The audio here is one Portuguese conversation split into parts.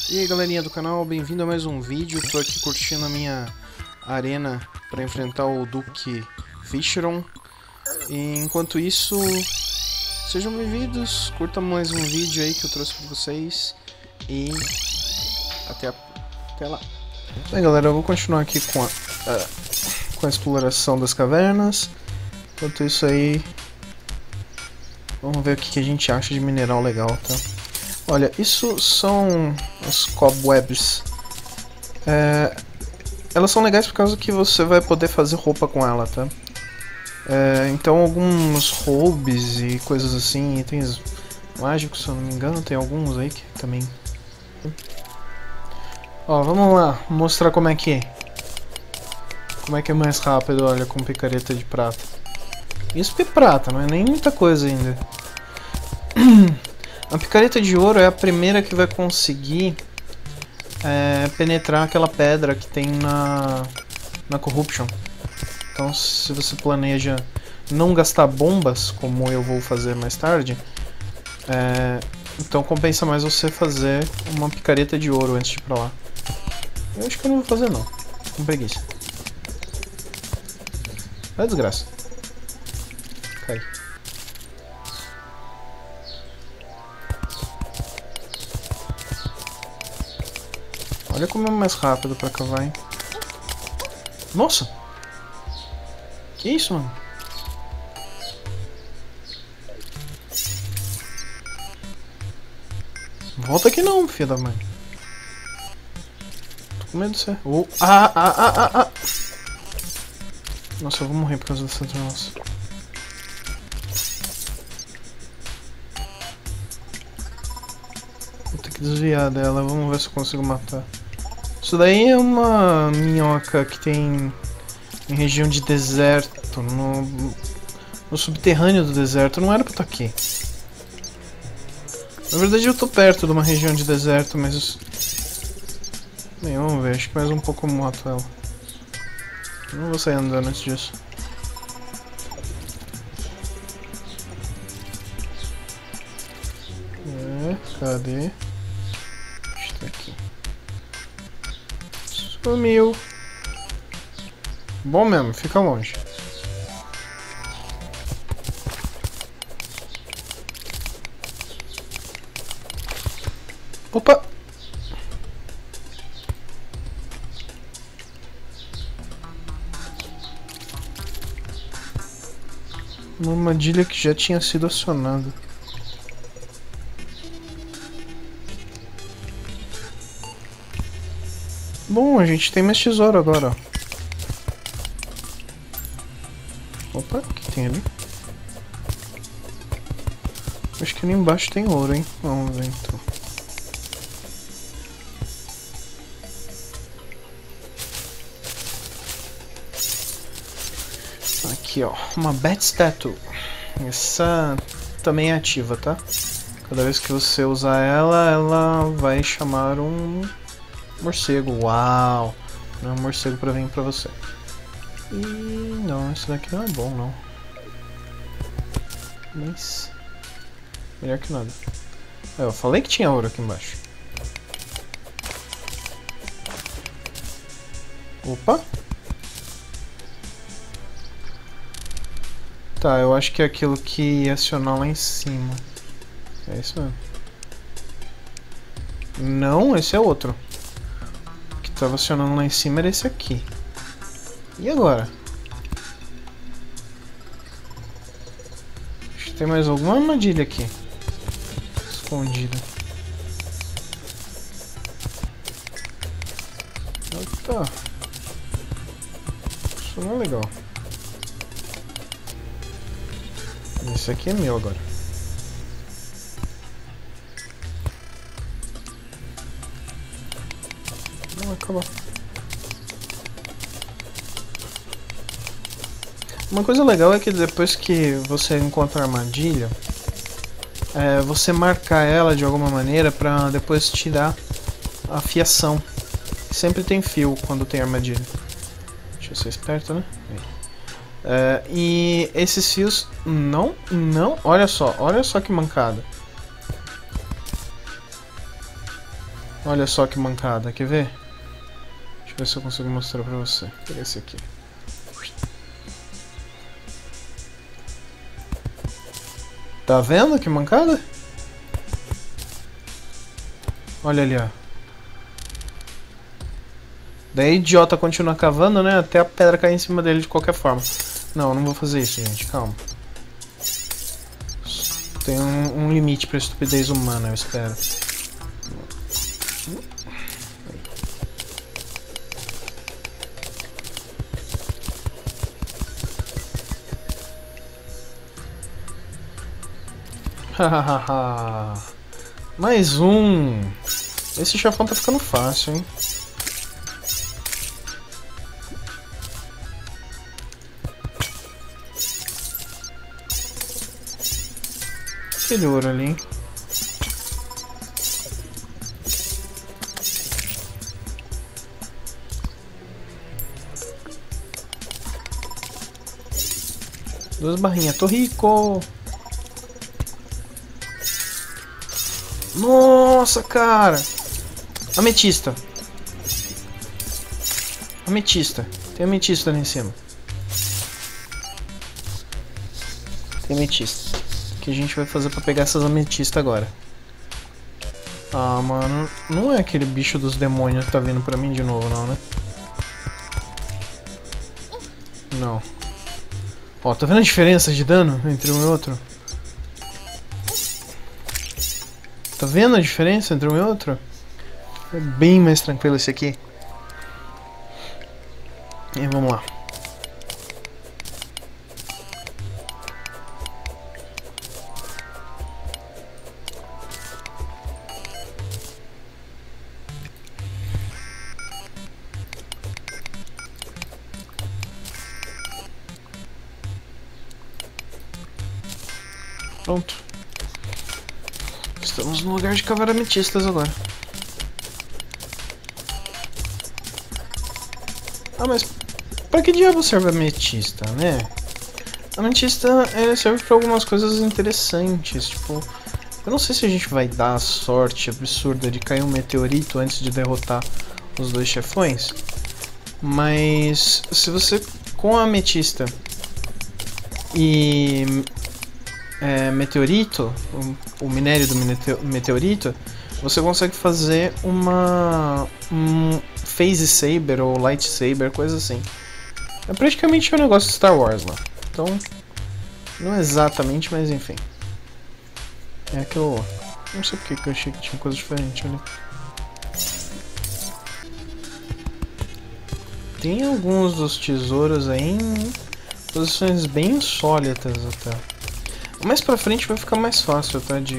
E aí galerinha do canal, bem-vindo a mais um vídeo. Tô aqui curtindo a minha arena para enfrentar o Duque Fischeron. E enquanto isso, sejam bem-vindos, curtam mais um vídeo aí que eu trouxe para vocês. E até lá. Bem galera, eu vou continuar aqui com a exploração das cavernas. Enquanto isso aí, vamos ver o que a gente acha de mineral legal, tá? Olha, isso são as cobwebs. Elas são legais por causa que você vai poder fazer roupa com ela, tá? Então alguns roubes e coisas assim, itens mágicos, se eu não me engano, tem alguns aí que também... Ó, vamos lá, mostrar como é que é. Como é que é mais rápido, olha, com picareta de prata. Isso é prata, não é nem muita coisa ainda. A picareta de ouro é a primeira que vai conseguir penetrar aquela pedra que tem na Corruption. Então se você planeja não gastar bombas, como eu vou fazer mais tarde, então compensa mais você fazer uma picareta de ouro antes de ir pra lá. Eu acho que eu não vou fazer não, com preguiça. Vai desgraça. Cai. Olha como é mais rápido pra cavar, hein? Nossa! Que isso, mano? Volta aqui não, filho da mãe. Tô com medo de você. Oh. Nossa, eu vou morrer por causa dessa nossa. Vou ter que desviar dela, vamos ver se eu consigo matar. Isso daí é uma minhoca que tem em região de deserto, no subterrâneo do deserto. Não era pra estar aqui. Na verdade eu tô perto de uma região de deserto, mas... Bem, vamos ver, acho que mais um pouco eu mato ela. Eu não vou sair andando antes disso. Cadê? Está aqui. Sumiu. Bom mesmo, fica longe. Opa! Uma armadilha que já tinha sido acionada. Bom, a gente tem mais tesouro agora. Opa, o que tem ali? Acho que ali embaixo tem ouro, hein? Vamos ver então. Aqui ó, uma Bat Statue. Essa também é ativa, tá? Cada vez que você usar ela, ela vai chamar um morcego. Uau! Não é um morcego pra vir pra você. E não, esse daqui não é bom não. Mas melhor que nada. Eu falei que tinha ouro aqui embaixo. Opa! Tá, eu acho que é aquilo que ia acionar lá em cima. É isso mesmo. Não, esse é outro. O que tava acionando lá em cima era esse aqui. E agora? Acho que tem mais alguma armadilha aqui. Escondida. Opa. Isso não é legal. Esse aqui é meu agora. Não vai acabar. Uma coisa legal é que depois que você encontra a armadilha, você marcar ela de alguma maneira pra depois tirar a fiação. Sempre tem fio quando tem armadilha. Deixa eu ser esperto, né? E esses fios não, olha só que mancada. Olha só que mancada, quer ver? Deixa eu ver se eu consigo mostrar pra você. Pega esse aqui. Tá vendo que mancada? Olha ali, ó. Daí idiota continua cavando, né? Até a pedra cair em cima dele de qualquer forma. Não, não vou fazer isso, gente. Calma. Tem um limite pra estupidez humana, eu espero. Hahaha. Mais um. Esse chefão tá ficando fácil, hein? Aquele ouro ali, hein? Duas barrinhas, tô rico! Nossa, cara! Ametista! Ametista! Tem ametista ali em cima. Tem ametista. O que a gente vai fazer pra pegar essas ametistas agora? Ah, mano, não é aquele bicho dos demônios que tá vindo pra mim de novo, não, né? Não. Ó, tá vendo a diferença de dano entre um e outro? Tá vendo a diferença entre um e outro? É bem mais tranquilo esse aqui. E vamos lá. Pronto. Estamos no lugar de cavar ametistas agora. Ah, mas pra que diabo serve a ametista, né? A ametista serve pra algumas coisas interessantes, tipo... Eu não sei se a gente vai dar a sorte absurda de cair um meteorito antes de derrotar os dois chefões. Mas se você, com a ametista e meteorito, o minério do meteorito, você consegue fazer um phase saber ou lightsaber, coisa assim. É praticamente um negócio de Star Wars lá. Então, não exatamente, mas enfim. É aquilo lá. Não sei porque que eu achei que tinha coisa diferente ali. Tem alguns dos tesouros aí em posições bem insólitas até. Mais pra frente vai ficar mais fácil, tá? De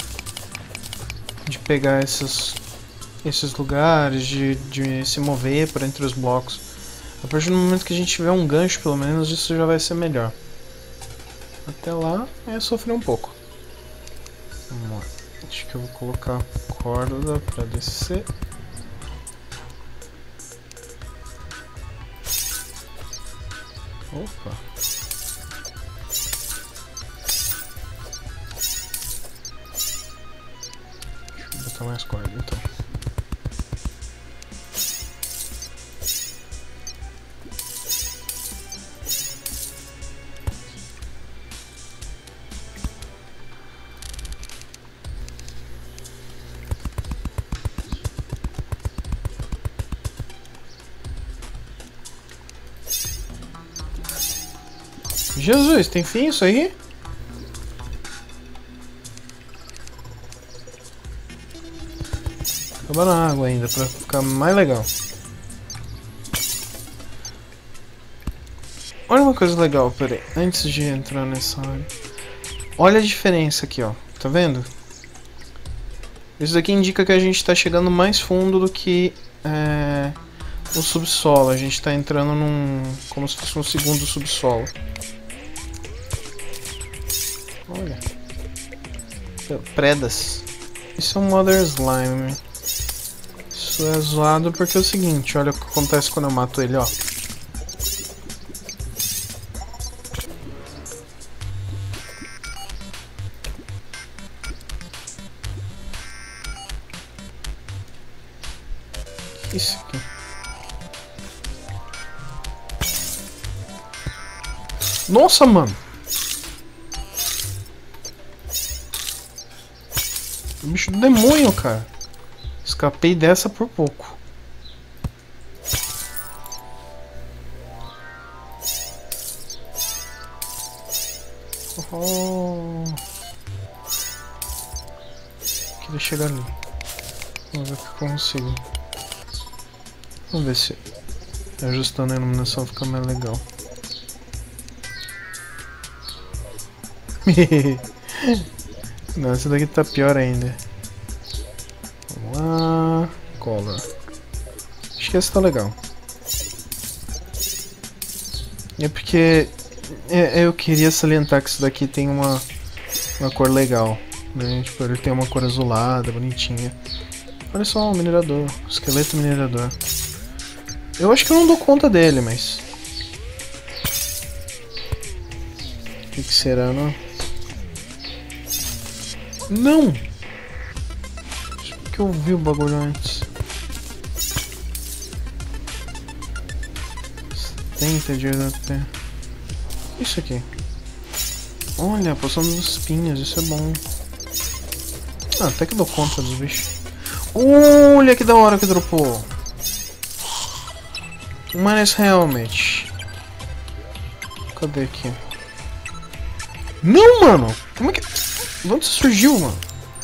pegar esses lugares, de se mover por entre os blocos. A partir do momento que a gente tiver um gancho, pelo menos, isso já vai ser melhor. Até lá, é sofrer um pouco. Vamos lá. Acho que eu vou colocar a corda pra descer. Opa! Deixa eu botar mais corda então. Jesus, tem fim isso aí? Acaba na água ainda, pra ficar mais legal. Olha uma coisa legal, peraí, antes de entrar nessa área. Olha a diferença aqui, ó, tá vendo? Isso daqui indica que a gente tá chegando mais fundo do que o subsolo. A gente tá entrando como se fosse um segundo subsolo. Olha. Predas. Isso é um Mother Slime. Isso é zoado porque é o seguinte, olha o que acontece quando eu mato ele, ó. Isso aqui. Nossa, mano! O bicho do demônio, cara. Escapei dessa por pouco. Oh. Queria chegar ali. Vamos ver o que eu consigo. Vamos ver se ajustando a iluminação fica mais legal. Não, essa daqui tá pior ainda. Vamos lá. Color. Acho que essa tá legal. É porque eu queria salientar que isso daqui tem uma cor legal, né? Tipo, ele tem uma cor azulada, bonitinha. Olha só o minerador, o esqueleto minerador. Eu acho que eu não dou conta dele, mas... O que será, não? Não! Acho que eu vi o bagulho antes. 70 de HP. Isso aqui. Olha, poção dos espinhos, isso é bom. Ah, até que dou conta dos bichos. Olha que da hora que dropou. Minus Helmet. Cadê aqui? Não, mano! Como é que... De onde isso surgiu, mano?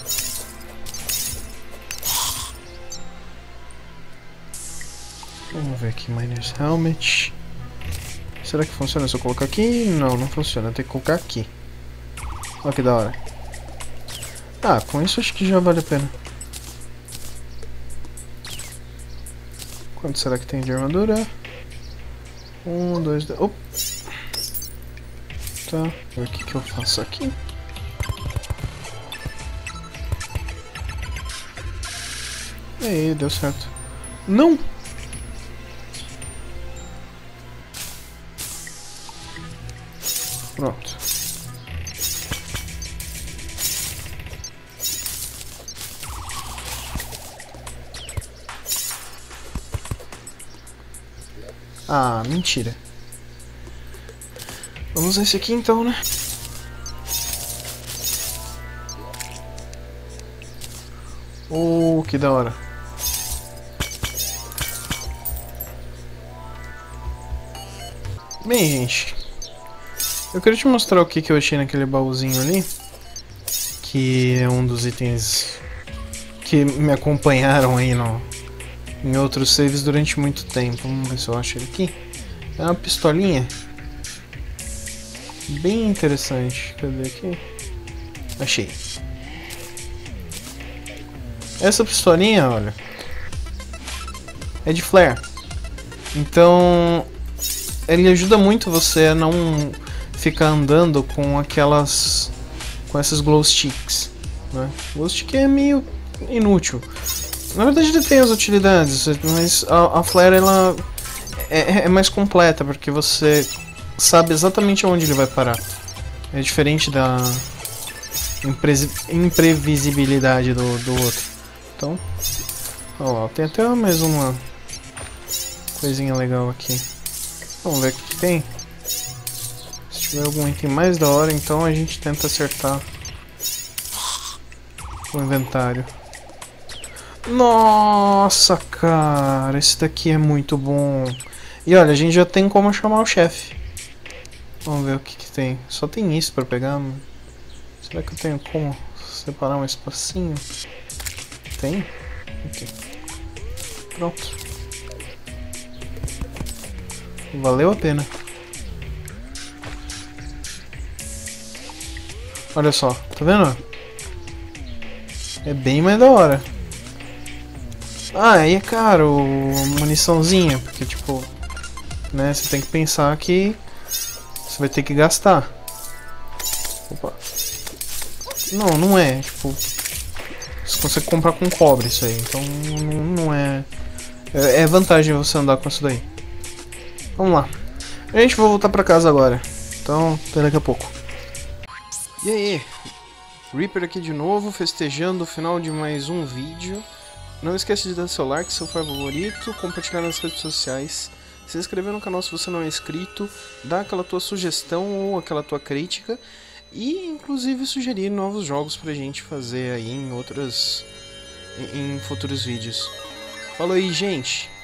Vamos ver aqui, Minus Helmet. Será que funciona se eu colocar aqui? Não, não funciona. Tem que colocar aqui. Olha que da hora. Ah, com isso acho que já vale a pena. Quanto será que tem de armadura? 1, 2, 3... Opa! Tá, o que eu faço aqui? Aí, deu certo. Não! Pronto. Ah, mentira. Vamos usar esse aqui então, né? Oh, que da hora. Bem, gente, eu queria te mostrar o que eu achei naquele baúzinho ali, que é um dos itens que me acompanharam aí em outros saves durante muito tempo. Vamos ver se eu acho ele aqui. É uma pistolinha bem interessante. Cadê aqui? Achei. Essa pistolinha, olha, é de flare. Então ele ajuda muito você a não ficar andando com essas glow sticks, né? Glow stick é meio inútil. Na verdade ele tem as utilidades, mas a flare ela é mais completa, porque você sabe exatamente onde ele vai parar. É diferente da imprevisibilidade do outro. Então, ó lá, tem até mais uma coisinha legal aqui. Vamos ver o que tem. Se tiver algum item mais da hora, então a gente tenta acertar o inventário. Nossa, cara, esse daqui é muito bom. E olha, a gente já tem como chamar o chefe. Vamos ver o que tem. Só tem isso pra pegar. Será que eu tenho como separar um espacinho? Tem? Aqui. Pronto. Valeu a pena. Olha só, tá vendo? É bem mais da hora. Ah, e é caro, muniçãozinha, porque tipo, né, você tem que pensar que você vai ter que gastar. Opa. Não, não é, tipo, você consegue comprar com cobre isso aí, então não é... É vantagem você andar com isso daí. Vamos lá. A gente vai voltar pra casa agora, então até daqui a pouco. E aí, Reaper aqui de novo, festejando o final de mais um vídeo. Não esquece de dar seu like, seu favorito, compartilhar nas redes sociais, se inscrever no canal se você não é inscrito, dar aquela tua sugestão ou aquela tua crítica e inclusive sugerir novos jogos pra gente fazer aí em futuros vídeos. Falou aí, gente!